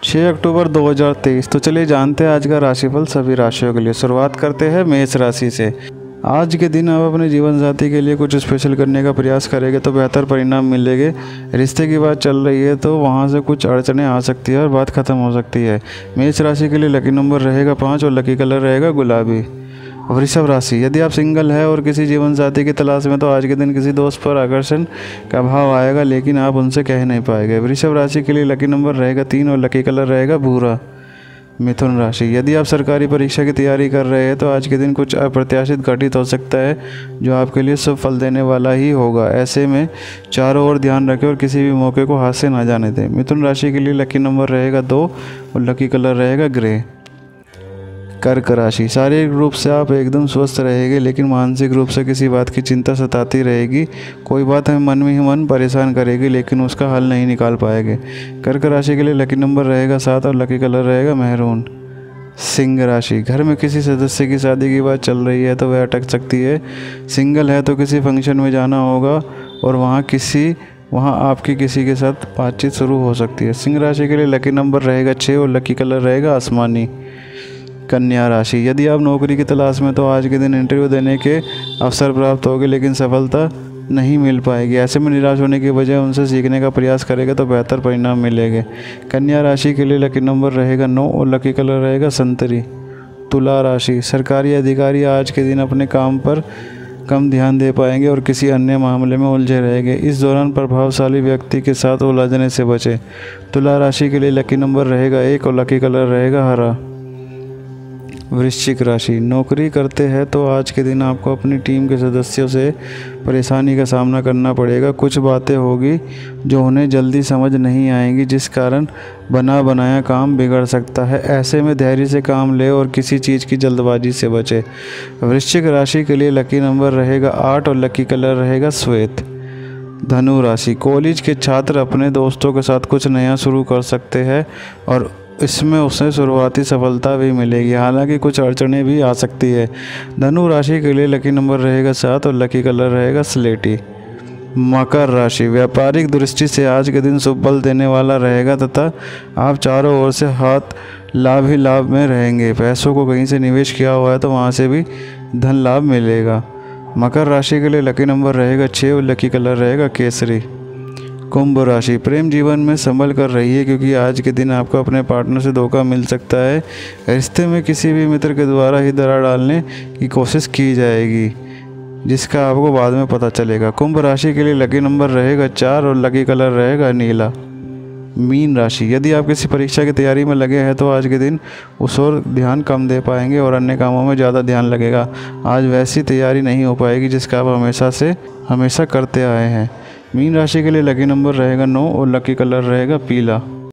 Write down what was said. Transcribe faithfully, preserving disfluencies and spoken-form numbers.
छह अक्टूबर दो हज़ार तेईस। तो चलिए जानते हैं आज का राशिफल सभी राशियों के लिए। शुरुआत करते हैं मेष राशि से। आज के दिन आप अपने जीवन साथी के लिए कुछ स्पेशल करने का प्रयास करेंगे तो बेहतर परिणाम मिलेंगे। रिश्ते की बात चल रही है तो वहां से कुछ अड़चनें आ सकती है और बात खत्म हो सकती है। मेष राशि के लिए लकी नंबर रहेगा पाँच और लकी कलर रहेगा गुलाबी। वृषभ राशि, यदि आप सिंगल है और किसी जीवन साथी की तलाश में तो आज के दिन किसी दोस्त पर आकर्षण का भाव आएगा, लेकिन आप उनसे कह नहीं पाएंगे। वृषभ राशि के लिए लकी नंबर रहेगा तीन और लकी कलर रहेगा भूरा। मिथुन राशि, यदि आप सरकारी परीक्षा की तैयारी कर रहे हैं तो आज के दिन कुछ अप्रत्याशित घटित हो सकता है जो आपके लिए शुभ फल देने वाला ही होगा। ऐसे में चारों ओर ध्यान रखें और किसी भी मौके को हाथ से ना जाने दें। मिथुन राशि के लिए लकी नंबर रहेगा दो और लकी कलर रहेगा ग्रे। कर्क राशि, शारीरिक रूप से आप एकदम स्वस्थ रहेंगे, लेकिन मानसिक रूप से किसी बात की चिंता सताती रहेगी। कोई बात हमें मन में ही मन परेशान करेगी, लेकिन उसका हल नहीं निकाल पाएंगे। कर्क राशि के लिए लकी नंबर रहेगा सात और लकी कलर रहेगा मैरून। सिंह राशि, घर में किसी सदस्य की शादी की बात चल रही है तो वह अटक सकती है। सिंगल है तो किसी फंक्शन में जाना होगा और वहाँ किसी वहाँ आपकी किसी के साथ बातचीत शुरू हो सकती है। सिंह राशि के लिए लकी नंबर रहेगा छः और लकी कलर रहेगा आसमानी। कन्या राशि, यदि आप नौकरी की तलाश में तो आज के दिन इंटरव्यू देने के अवसर प्राप्त होंगे, लेकिन सफलता नहीं मिल पाएगी। ऐसे में निराश होने की बजाय उनसे सीखने का प्रयास करेगा तो बेहतर परिणाम मिलेंगे। कन्या राशि के लिए लकी नंबर रहेगा नौ और लकी कलर रहेगा संतरी। तुला राशि, सरकारी अधिकारी आज के दिन अपने काम पर कम ध्यान दे पाएंगे और किसी अन्य मामले में उलझे रहेंगे। इस दौरान प्रभावशाली व्यक्ति के साथ उलझने से बचें। तुला राशि के लिए लकी नंबर रहेगा एक और लकी कलर रहेगा हरा। वृश्चिक राशि, नौकरी करते हैं तो आज के दिन आपको अपनी टीम के सदस्यों से परेशानी का सामना करना पड़ेगा। कुछ बातें होगी जो उन्हें जल्दी समझ नहीं आएंगी, जिस कारण बना बनाया काम बिगड़ सकता है। ऐसे में धैर्य से काम ले और किसी चीज़ की जल्दबाजी से बचे। वृश्चिक राशि के लिए लकी नंबर रहेगा आठ और लकी कलर रहेगा श्वेत। धनु राशि, कॉलेज के छात्र अपने दोस्तों के साथ कुछ नया शुरू कर सकते हैं और इसमें उसे शुरुआती सफलता भी मिलेगी, हालांकि कुछ अड़चनें भी आ सकती है। धनु राशि के लिए लकी नंबर रहेगा सात और लकी कलर रहेगा स्लेटी। मकर राशि, व्यापारिक दृष्टि से आज के दिन शुभ फल देने वाला रहेगा तथा आप चारों ओर से हाथ लाभ ही लाभ में रहेंगे। पैसों को कहीं से निवेश किया हुआ है तो वहां से भी धन लाभ मिलेगा। मकर राशि के लिए लकी नंबर रहेगा छः और लकी कलर रहेगा केसरी। कुंभ राशि, प्रेम जीवन में संभल कर रही है क्योंकि आज के दिन आपको अपने पार्टनर से धोखा मिल सकता है। रिश्ते में किसी भी मित्र के द्वारा ही दरार डालने की कोशिश की जाएगी, जिसका आपको बाद में पता चलेगा। कुंभ राशि के लिए लकी नंबर रहेगा चार और लकी कलर रहेगा नीला। मीन राशि, यदि आप किसी परीक्षा की तैयारी में लगे हैं तो आज के दिन उस ओर ध्यान कम दे पाएंगे और अन्य कामों में ज़्यादा ध्यान लगेगा। आज वैसी तैयारी नहीं हो पाएगी जिसका आप हमेशा से हमेशा करते आए हैं। मीन राशि के लिए लकी नंबर रहेगा नौ और लकी कलर रहेगा पीला।